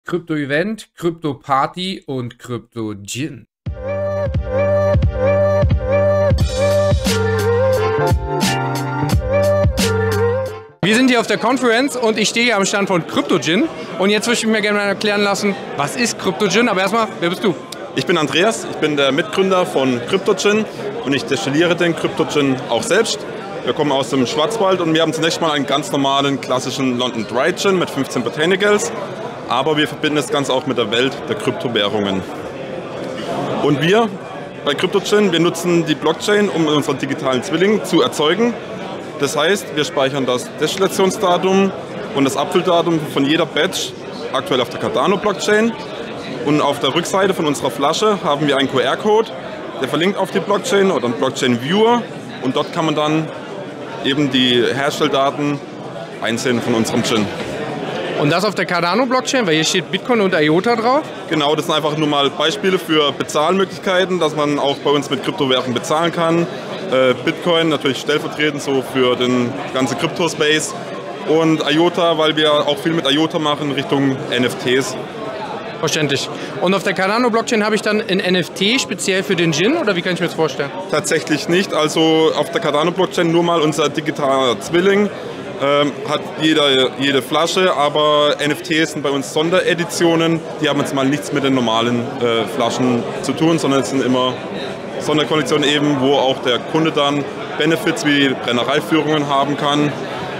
Krypto-Event, Krypto-Party und Krypto-Gin. Wir sind hier auf der Conference und ich stehe hier am Stand von CryptoGin. Und jetzt würde ich mir gerne mal erklären lassen, was ist CryptoGin? Aber erstmal, wer bist du? Ich bin Andreas, ich bin der Mitgründer von CryptoGin und ich destilliere den CryptoGin auch selbst. Wir kommen aus dem Schwarzwald und wir haben zunächst mal einen ganz normalen, klassischen London Dry Gin mit 15 Botanicals. Aber wir verbinden das Ganze auch mit der Welt der Kryptowährungen. Und wir bei CryptoGin, wir nutzen die Blockchain, um unseren digitalen Zwilling zu erzeugen. Das heißt, wir speichern das Destillationsdatum und das Abfülldatum von jeder Batch aktuell auf der Cardano-Blockchain. Und auf der Rückseite von unserer Flasche haben wir einen QR-Code, der verlinkt auf die Blockchain oder einen Blockchain-Viewer. Und dort kann man dann eben die Herstelldaten einsehen von unserem Gin. Und das auf der Cardano-Blockchain, weil hier steht Bitcoin und IOTA drauf? Genau, das sind einfach nur mal Beispiele für Bezahlmöglichkeiten, dass man auch bei uns mit Kryptowährungen bezahlen kann. Bitcoin natürlich stellvertretend so für den ganzen Kryptospace und IOTA, weil wir auch viel mit IOTA machen Richtung NFTs. Verständlich. Und auf der Cardano-Blockchain habe ich dann ein NFT speziell für den Gin oder wie kann ich mir das vorstellen? Tatsächlich nicht, also auf der Cardano-Blockchain nur mal unser digitaler Zwilling. Hat jede Flasche, aber NFTs sind bei uns Sondereditionen. Die haben jetzt mal nichts mit den normalen Flaschen zu tun, sondern es sind immer Sonderkollektionen eben, wo auch der Kunde dann Benefits wie Brennereiführungen haben kann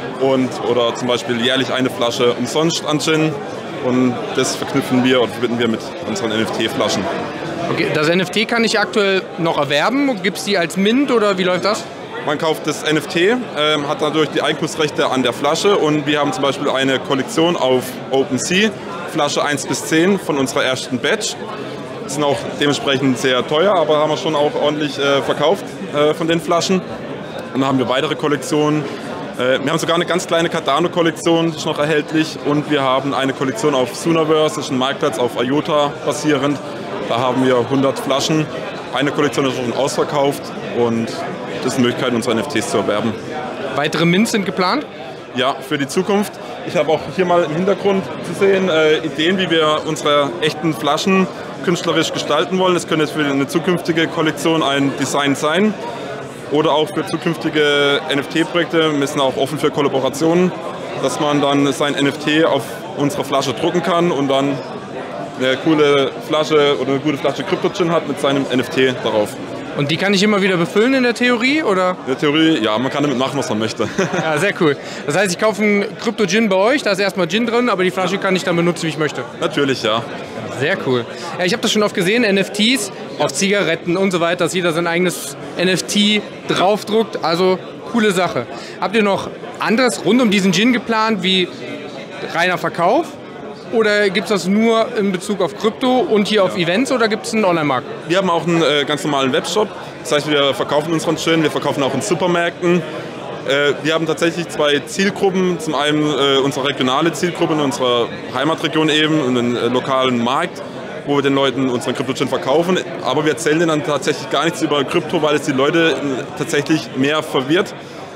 oder zum Beispiel jährlich eine Flasche umsonst an Gin. Und das verknüpfen wir oder verbinden wir mit unseren NFT-Flaschen. Okay, das NFT kann ich aktuell noch erwerben. Gibt es die als Mint oder wie läuft das? Man kauft das NFT, hat natürlich die Eigentumsrechte an der Flasche und wir haben zum Beispiel eine Kollektion auf OpenSea, Flasche 1 bis 10 von unserer ersten Batch. Die sind auch dementsprechend sehr teuer, aber haben wir schon auch ordentlich verkauft von den Flaschen. Und dann haben wir weitere Kollektionen. Wir haben sogar eine ganz kleine Cardano-Kollektion, die ist noch erhältlich. Und wir haben eine Kollektion auf Soonerverse, das ist ein Marktplatz auf IOTA basierend. Da haben wir 100 Flaschen. Eine Kollektion ist schon ausverkauft und das ist eine Möglichkeit, unsere NFTs zu erwerben. Weitere Mints sind geplant? Ja, für die Zukunft. Ich habe auch hier mal im Hintergrund zu sehen Ideen, wie wir unsere echten Flaschen künstlerisch gestalten wollen. Das könnte jetzt für eine zukünftige Kollektion ein Design sein oder auch für zukünftige NFT-Projekte. Wir sind auch offen für Kollaborationen, dass man dann sein NFT auf unserer Flasche drucken kann und dann eine coole Flasche oder eine gute Flasche CryptoGin hat mit seinem NFT darauf. Und die kann ich immer wieder befüllen in der Theorie, oder? In der Theorie, ja, man kann damit machen, was man möchte. Ja, sehr cool. Das heißt, ich kaufe einen CryptoGin bei euch, da ist erstmal Gin drin, aber die Flasche kann ich dann benutzen, wie ich möchte. Natürlich, ja. Sehr cool. Ja, ich habe das schon oft gesehen, NFTs auf Zigaretten und so weiter, dass jeder sein eigenes NFT draufdruckt. Also, coole Sache. Habt ihr noch anderes rund um diesen Gin geplant, wie reiner Verkauf? Oder gibt es das nur in Bezug auf Krypto und hier auf Events oder gibt es einen Online-Markt? Wir haben auch einen ganz normalen Webshop. Das heißt, wir verkaufen unseren Gin, wir verkaufen auch in Supermärkten. Wir haben tatsächlich zwei Zielgruppen. Zum einen unsere regionale Zielgruppe in unserer Heimatregion eben, in den lokalen Markt, wo wir den Leuten unseren CryptoGin verkaufen. Aber wir erzählen denen dann tatsächlich gar nichts über Krypto, weil es die Leute tatsächlich mehr verwirrt.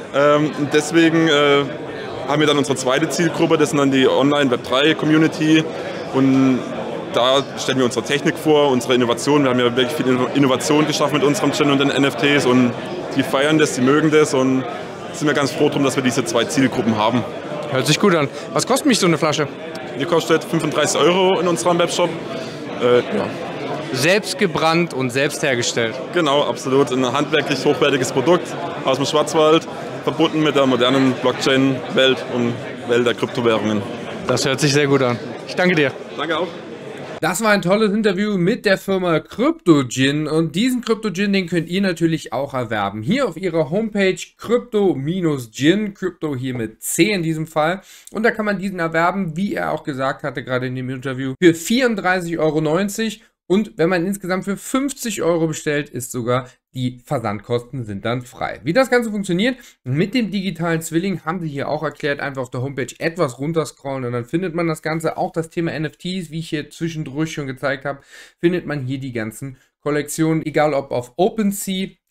Deswegen haben wir dann unsere zweite Zielgruppe, das sind dann die Online-Web3-Community und da stellen wir unsere Technik vor, unsere Innovation. Wir haben ja wirklich viel Innovation geschaffen mit unserem Gin und den NFTs und die feiern das, die mögen das und sind wir ganz froh drum, dass wir diese zwei Zielgruppen haben. Hört sich gut an. Was kostet mich so eine Flasche? Die kostet 35 € in unserem Webshop. Ja. Selbst gebrannt und selbst hergestellt. Genau, absolut. Ein handwerklich hochwertiges Produkt aus dem Schwarzwald, verbunden mit der modernen Blockchain-Welt und Welt der Kryptowährungen. Das hört sich sehr gut an. Ich danke dir. Danke auch. Das war ein tolles Interview mit der Firma CryptoGin und diesen CryptoGin, den könnt ihr natürlich auch erwerben. Hier auf ihrer Homepage Crypto-Gin, Crypto hier mit C in diesem Fall. Und da kann man diesen erwerben, wie er auch gesagt hatte, gerade in dem Interview, für 34,90 € und wenn man insgesamt für 50 € bestellt, ist sogar die Versandkosten sind dann frei. Wie das Ganze funktioniert, mit dem digitalen Zwilling haben sie hier auch erklärt, einfach auf der Homepage etwas runterscrollen und dann findet man das Ganze, auch das Thema NFTs, wie ich hier zwischendurch schon gezeigt habe, findet man hier die ganzen Kollektionen, egal ob auf OpenSea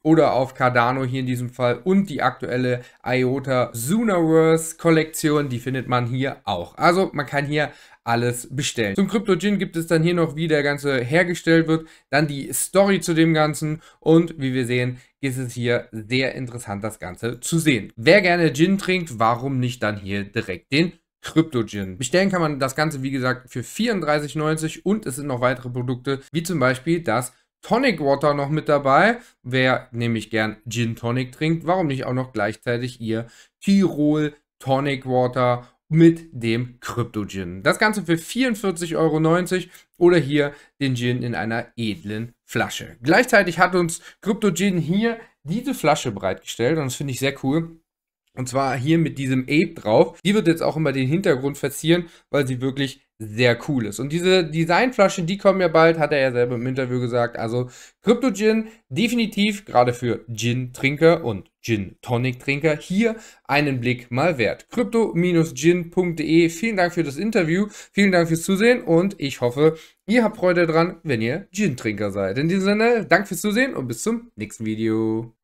oder auf Cardano hier in diesem Fall und die aktuelle IOTA Zooniverse Kollektion, die findet man hier auch. Also man kann hier alles bestellen. Zum Crypto Gin gibt es dann hier noch, wie der Ganze hergestellt wird, dann die Story zu dem Ganzen und wie wir sehen, ist es hier sehr interessant, das Ganze zu sehen. Wer gerne Gin trinkt, warum nicht dann hier direkt den Crypto Gin. Bestellen kann man das Ganze, wie gesagt, für 34,90 und es sind noch weitere Produkte, wie zum Beispiel das Tonic Water noch mit dabei. Wer nämlich gern Gin Tonic trinkt, warum nicht auch noch gleichzeitig ihr Tirol Tonic Water mit dem Crypto Gin. Das Ganze für 44,90 € oder hier den Gin in einer edlen Flasche. Gleichzeitig hat uns Crypto Gin hier diese Flasche bereitgestellt und das finde ich sehr cool. Und zwar hier mit diesem Ape drauf. Die wird jetzt auch immer den Hintergrund verzieren, weil sie wirklich sehr cool ist. Und diese Designflaschen, die kommen ja bald, hat er ja selber im Interview gesagt. Also Crypto Gin definitiv gerade für Gin-Trinker und Gin-Tonic-Trinker hier einen Blick mal wert. crypto-gin.de. Vielen Dank für das Interview, vielen Dank fürs Zusehen und ich hoffe, ihr habt Freude dran, wenn ihr Gin-Trinker seid. In diesem Sinne, danke fürs Zusehen und bis zum nächsten Video.